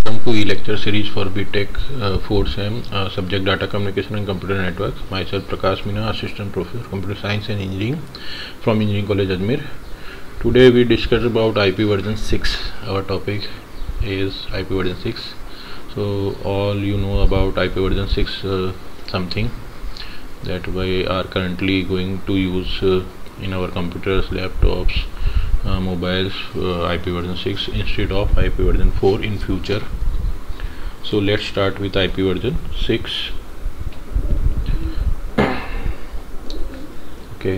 Welcome to e-lecture series for BTech 4th Sem, subject Data Communication and Computer Networks. Myself Prakash Meena, Assistant Professor Computer Science and Engineering from Engineering College Ajmer. Today we discuss about IP version 6. Our topic is IP version 6. So all you know about IP version 6, something that we are currently going to use in our computers, laptops, mobiles, IP version 6 instead of IP version 4 in future. So let's start with IP version 6. Okay,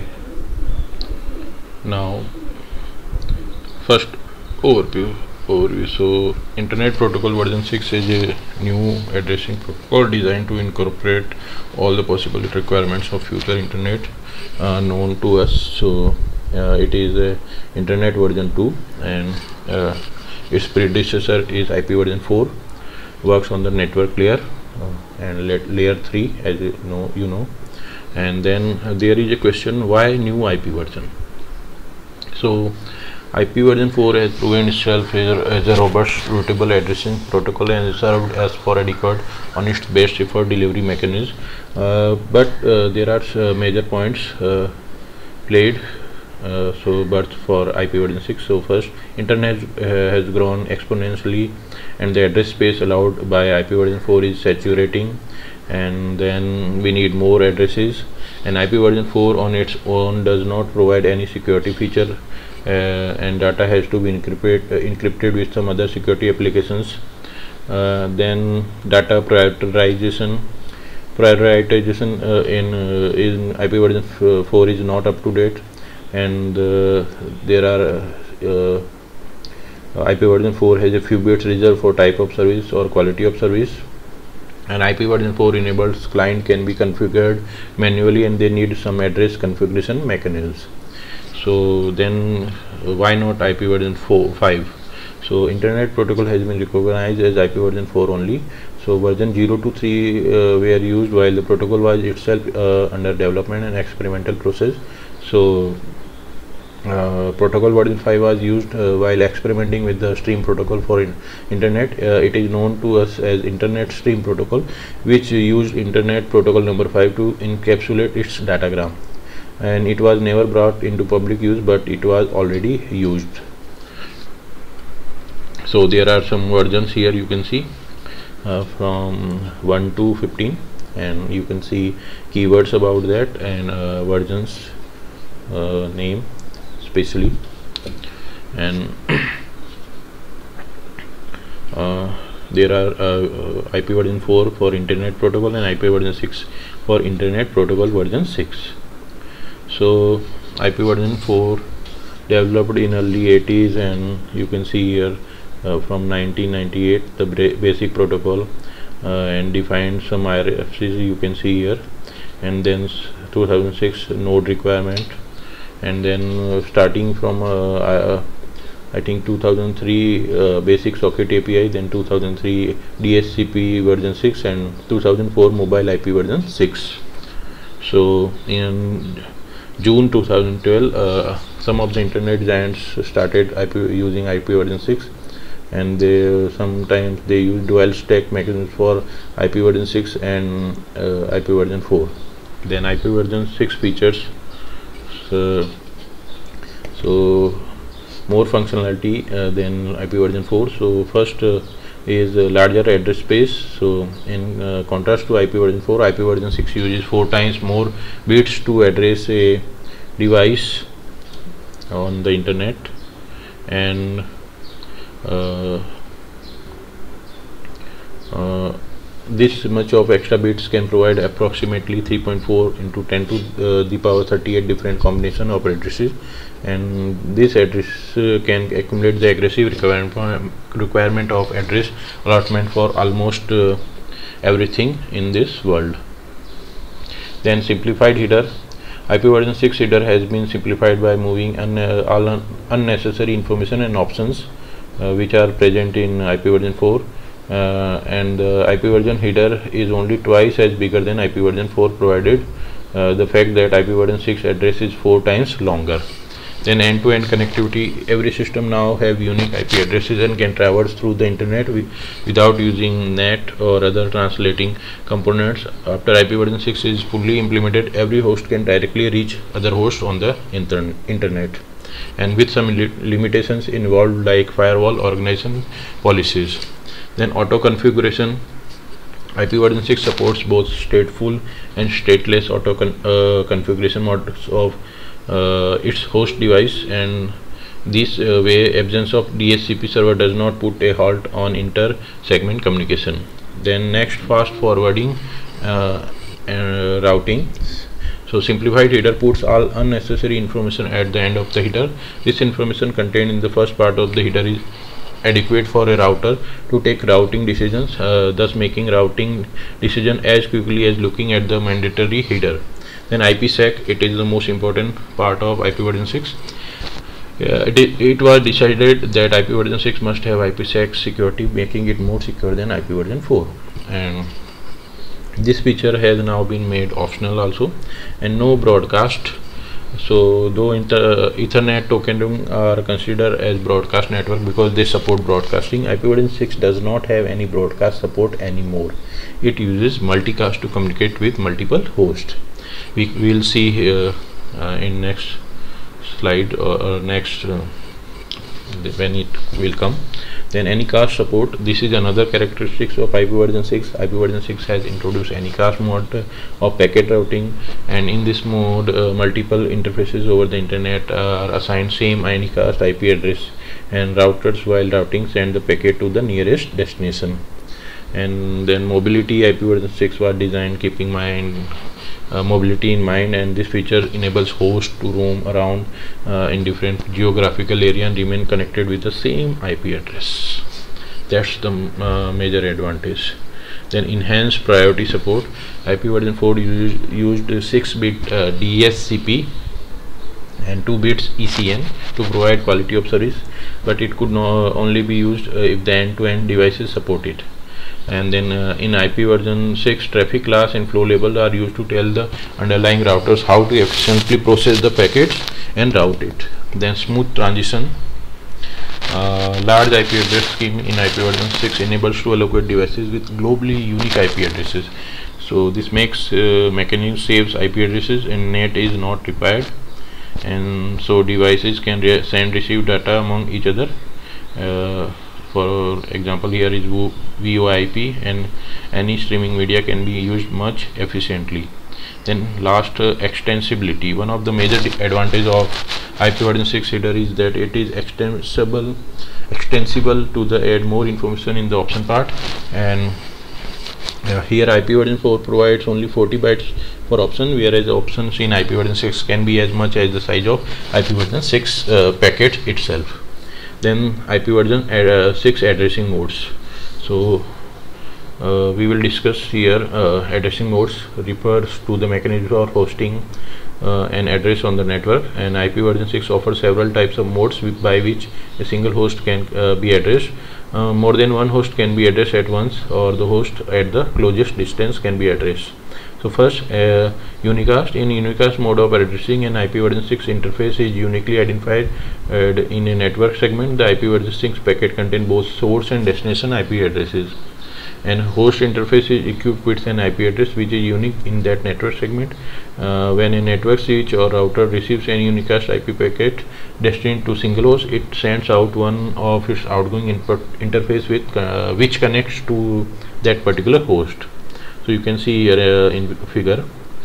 now first overview. So Internet Protocol version 6 is a new addressing protocol designed to incorporate all the possible requirements of future internet known to us. So it is a Internet version 2, and its predecessor is IP version 4, works on the network layer and layer 3, as you know. And then there is a question, why new IP version? So IP version 4 has proven itself as a robust routable addressing protocol and served as sporadic honest best effort delivery mechanism, but there are major points played. But for IP version 6, so first, internet has grown exponentially and the address space allowed by IP version 4 is saturating, and then we need more addresses, and IP version 4 on its own does not provide any security feature, and data has to be encrypted with some other security applications. Then data prioritization in IP version 4 is not up to date, and there are IP version 4 has a few bits reserved for type of service or quality of service, and IP version 4 enables client can be configured manually and they need some address configuration mechanisms. So then why not IP version 5? So Internet Protocol has been recognized as IP version 4 only. So version 0 to 3 were used while the protocol was itself under development and experimental process. So protocol version 5 was used while experimenting with the stream protocol for internet. It is known to us as Internet Stream Protocol, which used Internet Protocol number 5 to encapsulate its datagram, and it was never brought into public use, but it was already used. So there are some versions here, you can see from 1 to 15, and you can see keywords about that and versions name especially, and there are IP version 4 for Internet Protocol and IP version 6 for Internet Protocol version 6. So IP version 4 developed in early 80s, and you can see here from 1998 the basic protocol and defined some RFCs, you can see here, and then 2006 node requirement, and then starting from I think 2003 basic socket API, then 2003 DHCP version 6, and 2004 mobile IP version 6. So in June 2012 some of the internet giants started using IP version 6, and sometimes they use dual stack mechanisms for IP version 6 and IP version 4. Then IP version 6 features so more functionality than IP version 4. So first is larger address space. So in contrast to IP version 4, IP version 6 uses 4 times more bits to address a device on the internet, and this much of extra bits can provide approximately 3.4 into 10 to the power 38 different combination of addresses, and this address can accumulate the aggressive requirement of address allotment for almost everything in this world. Then simplified header. IP version 6 header has been simplified by moving all unnecessary information and options which are present in IP version 4, and the IP version header is only twice as bigger than IP version 4, provided the fact that IP version 6 address is 4 times longer. Then end-to-end connectivity. Every system now have unique IP addresses and can traverse through the internet without using NAT or other translating components. After IP version 6 is fully implemented, every host can directly reach other hosts on the internet, and with some limitations involved like firewall organization policies. Then auto configuration. IP version 6 supports both stateful and stateless auto configuration modes of its host device, and this way absence of DHCP server does not put a halt on inter-segment communication. Then next, fast forwarding and routing. So simplified header puts all unnecessary information at the end of the header. This information contained in the first part of the header is adequate for a router to take routing decisions, thus making routing decision as quickly as looking at the mandatory header. Then IPsec, it is the most important part of IP version 6. It was decided that IP version 6 must have IPsec security, making it more secure than IP version 4. And this feature has now been made optional also. And no broadcast. So though Ethernet token are considered as broadcast network because they support broadcasting, IP version 6 does not have any broadcast support anymore. It uses multicast to communicate with multiple hosts. We will see here in next slide or next when it will come. Then Anycast support. This is another characteristics of IP version 6. IP version 6 has introduced Anycast mode of packet routing, and in this mode multiple interfaces over the internet are assigned same Anycast IP address, and routers while routing send the packet to the nearest destination. And then mobility. IP version 6 was designed keeping mobility in mind, and this feature enables hosts to roam around in different geographical area and remain connected with the same IP address. That's the major advantage. Then enhanced priority support. IP version 4 used 6-bit DSCP and 2 bits ECN to provide quality of service, but it could only be used if the end-to-end devices support it. And then in IP version 6, traffic class and flow labels are used to tell the underlying routers how to efficiently process the packets and route it. Then smooth transition. Large IP address scheme in IP version 6 enables to allocate devices with globally unique IP addresses. So this makes mechanism saves IP addresses and NAT is not required, and so devices can send receive data among each other. For example, here is VoIP, and any streaming media can be used much efficiently. Then last, extensibility. One of the major advantages of IP version 6 header is that it is extensible to the add more information in the option part, and here IP version 4 provides only 40 bytes for option, whereas options in IP version 6 can be as much as the size of IP version 6 packet itself. Then IP version 6 addressing modes. So we will discuss here addressing modes refers to the mechanism of hosting an address on the network, and IP version 6 offers several types of modes by which a single host can be addressed. More than one host can be addressed at once, or the host at the closest distance can be addressed. So first, unicast. In unicast mode of addressing, an IP version 6 interface is uniquely identified in a network segment. The IP version 6 packet contains both source and destination IP addresses, and host interface is equipped with an IP address which is unique in that network segment. When a network switch or router receives an unicast IP packet destined to single host, it sends out one of its outgoing input interface with which connects to that particular host. So you can see here in figure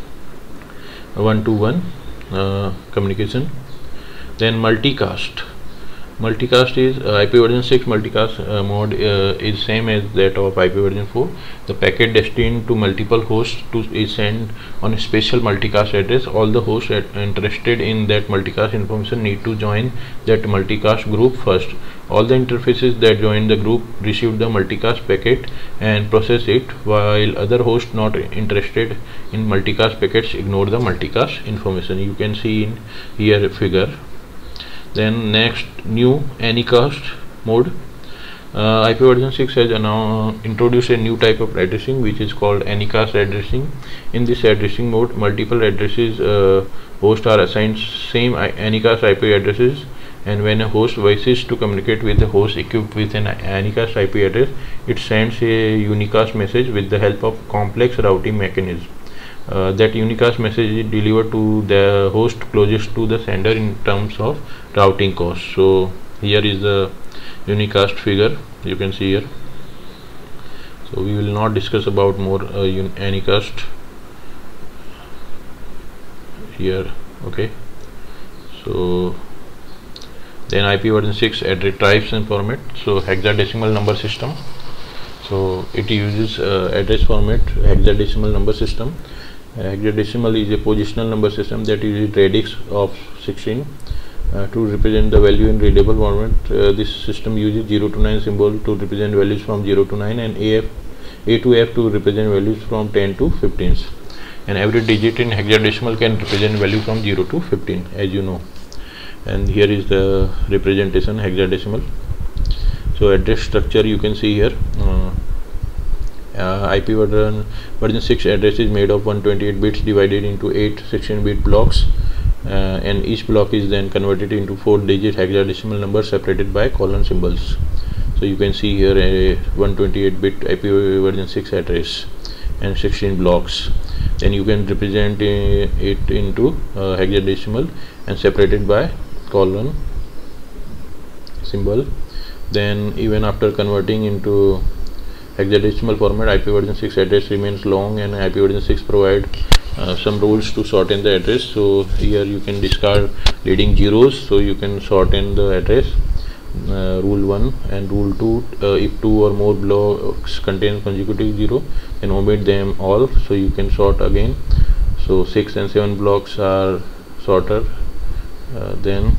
1-to-1 communication. Then multicast. Multicast is IP version 6 multicast mode is same as that of IP version 4. The packet destined to multiple hosts is sent on a special multicast address. All the hosts interested in that multicast information need to join that multicast group first. All the interfaces that join the group receive the multicast packet and process it, while other hosts not interested in multicast packets ignore the multicast information. You can see in here figure. Then next, new Anycast mode. IP version 6 has now introduced a new type of addressing which is called Anycast addressing. In this addressing mode, multiple addresses hosts are assigned same Anycast IP addresses, and when a host wishes to communicate with a host equipped with an Anycast IP address, it sends a unicast message with the help of complex routing mechanism. That unicast message is delivered to the host closest to the sender in terms of routing cost. So here is the unicast figure you can see here. So we will not discuss about more Anycast here. Okay, so then IP version 6 address types and format. So hexadecimal number system. So it uses address format hexadecimal number system. Hexadecimal is a positional number system that uses radix of 16 to represent the value in readable format. This system uses 0 to 9 symbol to represent values from 0 to 9 and A to F to represent values from 10 to 15. And every digit in hexadecimal can represent value from 0 to 15, as you know. And here is the representation hexadecimal. So address structure you can see here. IP version 6 address is made of 128 bits divided into 8 16-bit blocks, and each block is then converted into 4-digit hexadecimal numbers separated by colon symbols. So you can see here a 128-bit IP version 6 address and 16 blocks. Then you can represent it into hexadecimal and separated by colon symbol. Then even after converting into hexadecimal format, IP version 6 address remains long, and IP version 6 provide some rules to shorten the address. So here you can discard leading zeros, so you can shorten the address. Rule 1 and rule 2, if 2 or more blocks contain consecutive 0, then omit them all, so you can sort again. So 6 and 7 blocks are shorter. Then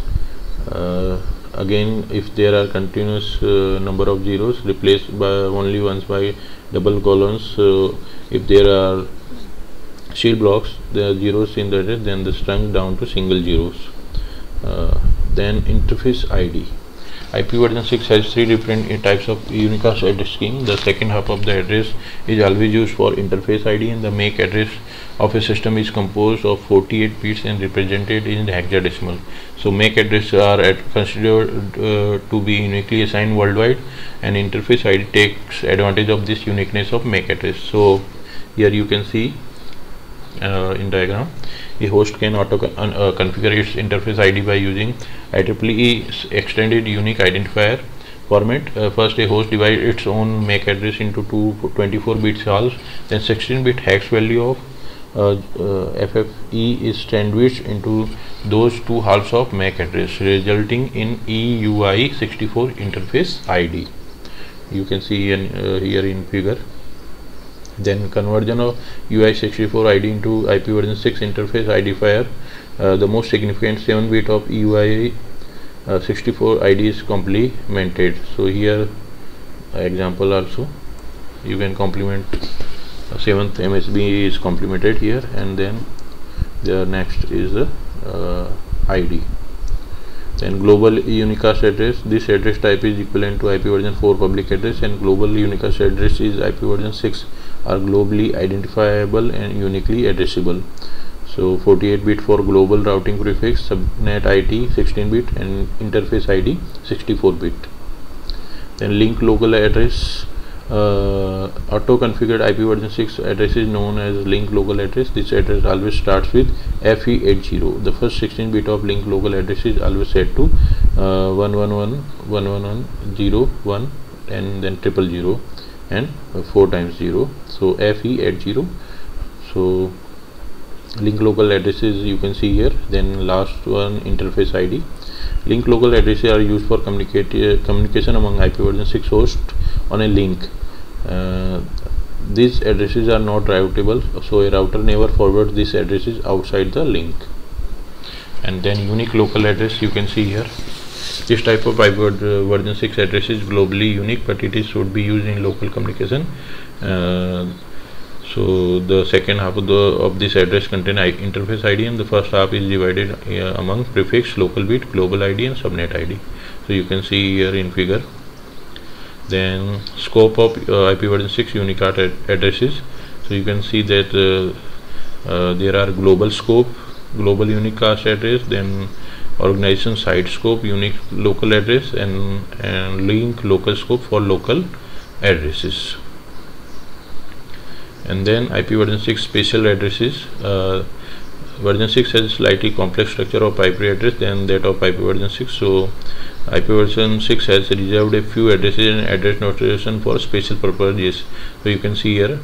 again, if there are continuous number of zeros, replaced by only once by double colons. So if there are shield blocks, there are zeros in the address, then the strung down to single zeros. Then interface ID. IP version 6 has 3 different types of unicast address scheme. The second half of the address is always used for interface ID, and the MAC address of a system is composed of 48 bits and represented in the hexadecimal. So MAC addresses are considered to be uniquely assigned worldwide, and interface ID takes advantage of this uniqueness of MAC address. So here you can see in diagram, a host can auto configure its interface ID by using IEEE extended unique identifier format. First, a host divides its own MAC address into two 24-bit halves, then 16-bit hex value of FFE is sandwiched into those two halves of MAC address, resulting in EUI64 interface ID. You can see here in figure. Then conversion of UI64 ID into IP version 6 interface identifier. The most significant 7-bit of UI64 ID is complemented. So here example also, you can complement 7th MSB is complemented here, and then the next is the ID. Then global unicast address. This address type is equivalent to IP version 4 public address, and global unicast address is IP version 6 are globally identifiable and uniquely addressable. So 48-bit for global routing prefix, subnet ID 16-bit, and interface ID 64-bit. Then link local address. Auto configured IP version 6 address is known as link local address. This address always starts with FE80. The first 16-bit of link local address is always set to 111.111.0.1 and then 000 and 4 times 0. So FE80. So link local addresses you can see here. Then last one, interface ID. Link local addresses are used for communication among IP version 6 hosts on a link. These addresses are not routable, so a router never forwards these addresses outside the link. And then unique local address you can see here. This type of IP version 6 address is globally unique, but it should be used in local communication. So the second half of this address contains interface ID, and the first half is divided among prefix, local bit, global ID, and subnet ID. So you can see here in figure. Then scope of IPv6 unicast addresses. So you can see that there are global scope, global unicast address, then organization site scope, unique local address, and link local scope for local addresses. And then IPv6 special addresses. Version 6 has slightly complex structure of IP address than that of IPv6. So IPv6 has reserved a few addresses and address notation for special purposes. So you can see here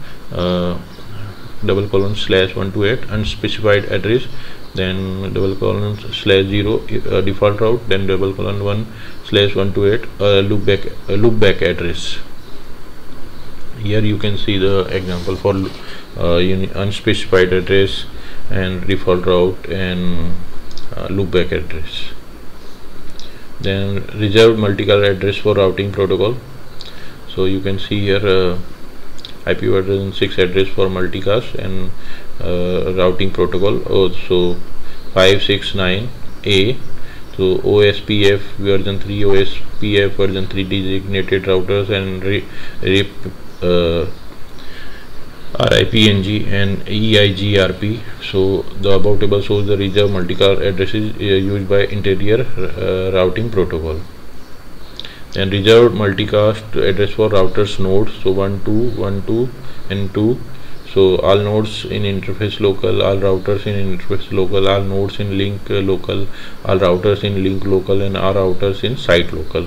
/128 unspecified address, then /0 default route, then /1/128 loopback address. Here you can see the example for unspecified address and default route and loopback address. Then reserved multicast address for routing protocol. So you can see here IPv6 address for multicast and routing protocol. Also 569A. So OSPF version 3, OSPF version 3 designated routers and RIPNG and EIGRP. So the above table shows the reserved multicast addresses used by interior routing protocol. Then reserved multicast address for routers nodes. So 1, 2, 1, 2 and 2. So all nodes in interface local, all routers in interface local, all nodes in link local, all routers in link local, and all routers in site local.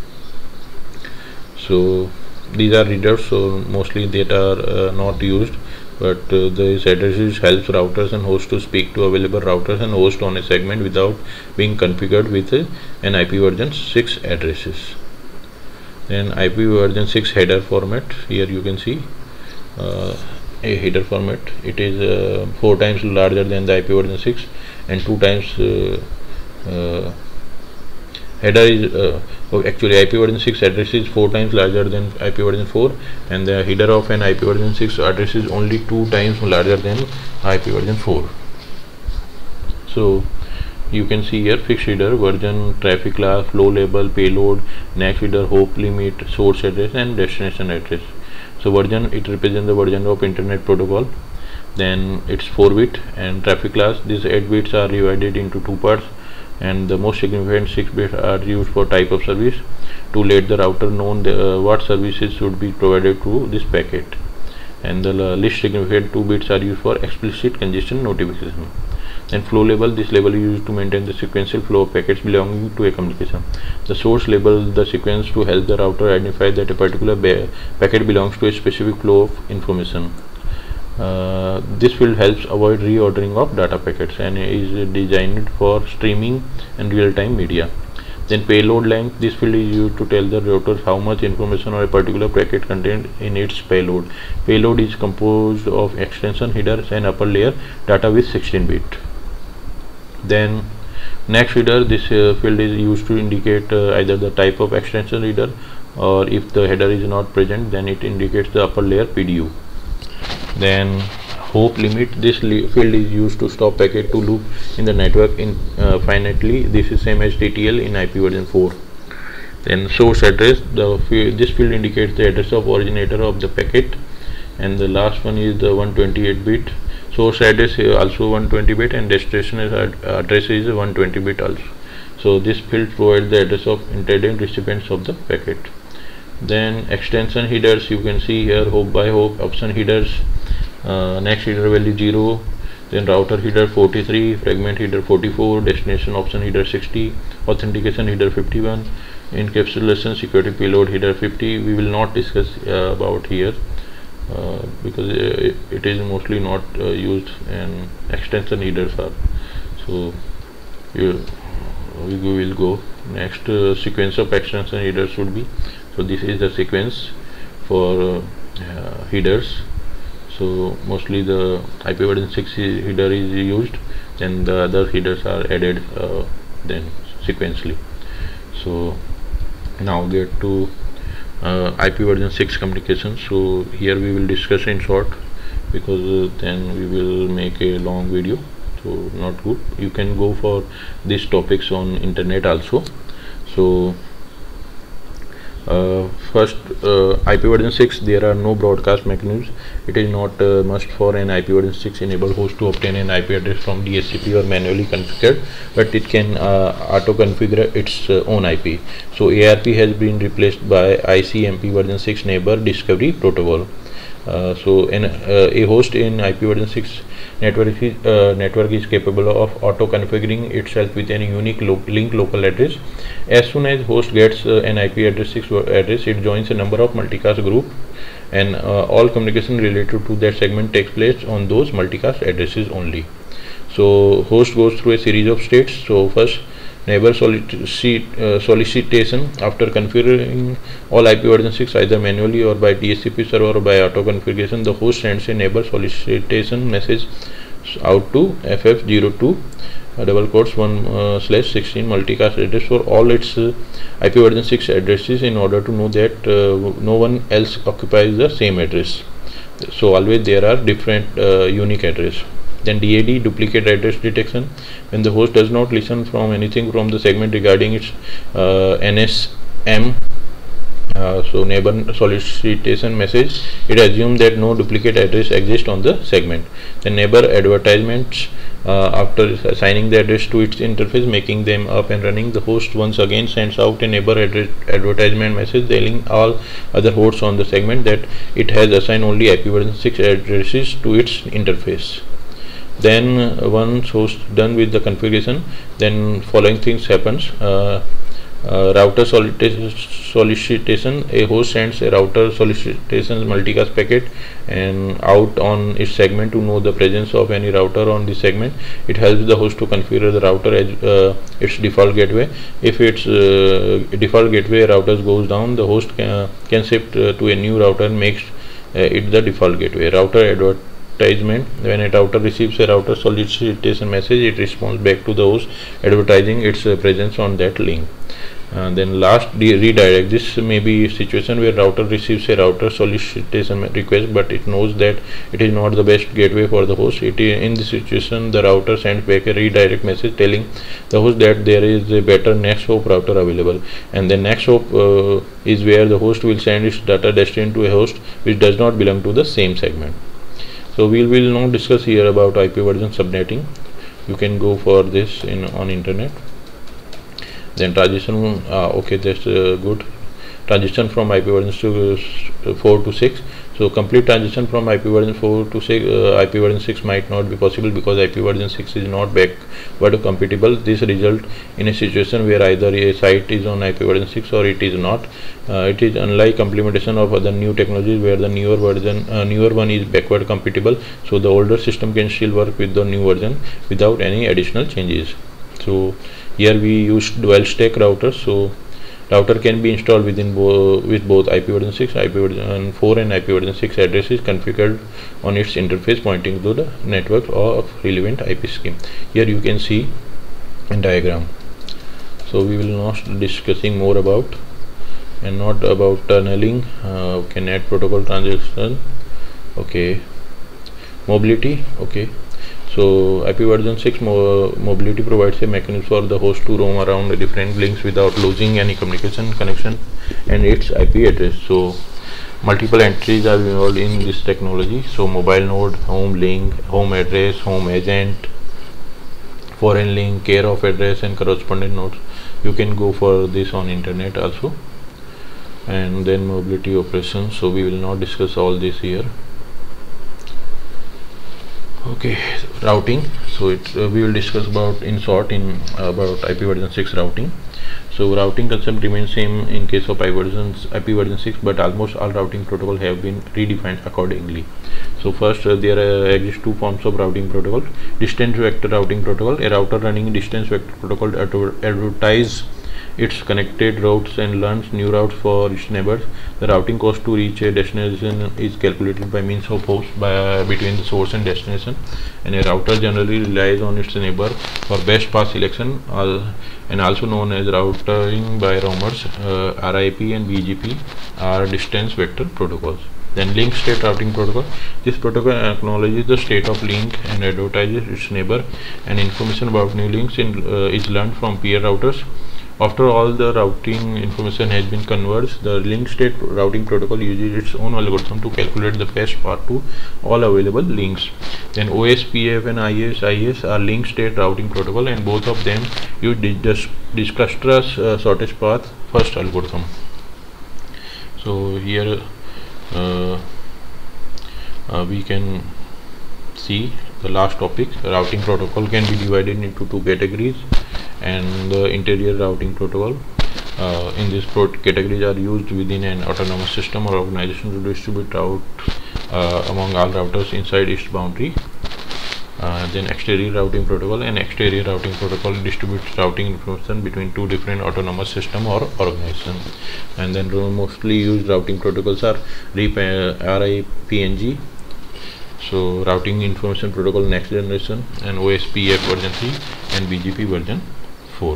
So these are reserved, so mostly that are not used, but these addresses helps routers and hosts to speak to available routers and hosts on a segment without being configured with an IPv6 addresses. Then IPv6 header format. Here you can see a header format. It is 4 times larger than the IPv6 and 2 times header is actually IPv6 address is 4 times larger than IPv4, and the header of an IPv6 address is only 2 times larger than IPv4. So you can see here fixed header, version, traffic class, flow label, payload, next header, hop limit, source address, and destination address. So version, it represents the version of internet protocol. Then it's 4-bit, and traffic class, these 8 bits are divided into 2 parts, and the most significant 6 bits are used for type of service to let the router know what services should be provided to this packet, and the least significant 2 bits are used for explicit congestion notification. Then flow label, this label is used to maintain the sequential flow of packets belonging to a communication. The source label the sequence to help the router identify that a particular packet belongs to a specific flow of information. This field helps avoid reordering of data packets and is designed for streaming and real-time media. Then payload length, this field is used to tell the router how much information or a particular packet contained in its payload. Payload is composed of extension headers and upper layer data with 16-bit. Then next header, this field is used to indicate either the type of extension header, or if the header is not present, then it indicates the upper layer PDU. Then hop limit, this field is used to stop packet to loop in the network infinitely. This is same as TTL in IPv4. Then source address, this field indicates the address of originator of the packet, and the last one is the 128-bit. Source address is also 120-bit, and destination address is 120-bit also. So this field provides the address of intended recipients of the packet. Then extension headers, you can see here hop by hop, option headers, next header value 0, then router header 43, fragment header 44, destination option header 60, authentication header 51, encapsulation security payload header 50. We will not discuss about here because it is mostly not used, and extension headers are. So we will go next. Sequence of extension headers should be, so this is the sequence for headers. So mostly the IPv6 header is used, then the other headers are added then sequentially. So now get to IPv6 communication. So here we will discuss in short, because then we will make a long video, so not good. You can go for these topics on internet also. So First, IP version 6, there are no broadcast mechanisms. It is not must for an IP version 6 enable host to obtain an IP address from DHCP or manually configured, but it can auto configure its own IP. So ARP has been replaced by ICMP version 6 neighbor discovery protocol. A host in IP version 6 network is capable of auto configuring itself with any unique link local address. As soon as host gets an IP address 6 address, it joins a number of multicast group, and all communication related to that segment takes place on those multicast addresses only. So host goes through a series of states. So first, neighbor solicitation. After configuring all IP version 6 either manually or by DHCP server or by auto configuration, the host sends a neighbor solicitation message out to FF02 /1/16 multicast address for all its IP version 6 addresses in order to know that no one else occupies the same address. So always there are different unique address. Then DAD, duplicate address detection. When the host does not listen from anything from the segment regarding its NSM, so neighbor solicitation message, it assumes that no duplicate address exists on the segment. The neighbor advertisements, after assigning the address to its interface, making them up and running, the host once again sends out a neighbor advertisement message telling all other hosts on the segment that it has assigned only IP version 6 addresses to its interface. Then once host done with the configuration, then following things happens. Router solicitation. A host sends a router solicitation multicast packet and out on its segment to know the presence of any router on the segment. It helps the host to configure the router as its default gateway. If its default gateway routers goes down, the host can shift to a new router and makes it the default gateway. Router advertisement. When a router receives a router solicitation message, it responds back to the host advertising its presence on that link. Then last, redirect. This may be a situation where router receives a router solicitation request, but it knows that it is not the best gateway for the host. In this situation, the router sends back a redirect message telling the host that there is a better next hop router available, and the next hop is where the host will send its data destined to a host which does not belong to the same segment. So we will not discuss here about IP version subnetting. You can go for this on internet. Then transition, okay, that's good. Transition from IP version 4 to 6. So complete transition from IP version 4 to 6, IP version 6 might not be possible because IP version 6 is not backward compatible. This result in a situation where either a site is on IP version 6 or it is not. It is unlike implementation of other new technologies where the newer one is backward compatible. So the older system can still work with the new version without any additional changes. So here we use dual stack routers. So router can be installed with both IP version 6, IP version 4 and IP version 6 addresses configured on its interface pointing to the network of relevant IP scheme. Here you can see a diagram. So we will not discussing more about tunneling, okay, net protocol transition, okay, mobility, okay. So IP version 6 mobility provides a mechanism for the host to roam around the different links without losing any communication connection and its IP address. So multiple entries are involved in this technology. So mobile node, home link, home address, home agent, foreign link, care of address and correspondent nodes. You can go for this on internet also. And then mobility operations. So we will not discuss all this here. Okay, routing. So we will discuss about in short about IP version 6 routing. So routing concept remains same in case of IP version 6, but almost all routing protocols have been redefined accordingly. So first there exist two forms of routing protocol. Distance vector routing protocol. A router running distance vector protocol advertise its connected routes and learns new routes for its neighbors. The routing cost to reach a destination is calculated by means of hops between the source and destination, and a router generally relies on its neighbor for best path selection, and also known as routing by roamers. RIP and BGP are distance vector protocols. Then link state routing protocol. This protocol acknowledges the state of link and advertises its neighbor, and information about new links is learned from peer routers After all the routing information has been converged, the link state routing protocol uses its own algorithm to calculate the best path to all available links. Then OSPF and IS are link state routing protocol, and both of them use Dijkstra's shortest path first algorithm. So here we can see the last topic. Routing protocol can be divided into two categories, and the interior routing protocol in these categories are used within an autonomous system or organization to distribute route among all routers inside its boundary. Then exterior routing protocol. And exterior routing protocol distributes routing information between two different autonomous system or organization. And then mostly used routing protocols are RIPNG, so routing information protocol next generation, and OSPF version 3 and BGP version 4.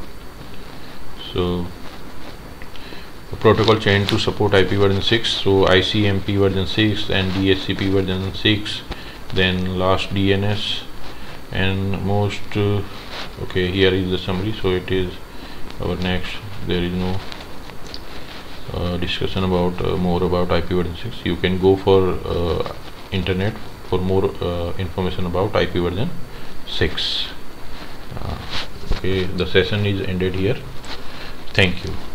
So the protocol chain to support IP version 6, so ICMP version 6 and DHCP version 6, then last DNS, and most okay, here is the summary. So it is our next. There is no discussion about more about IP version 6. You can go for internet for more information about IP version 6. Okay, the session is ended here. Thank you.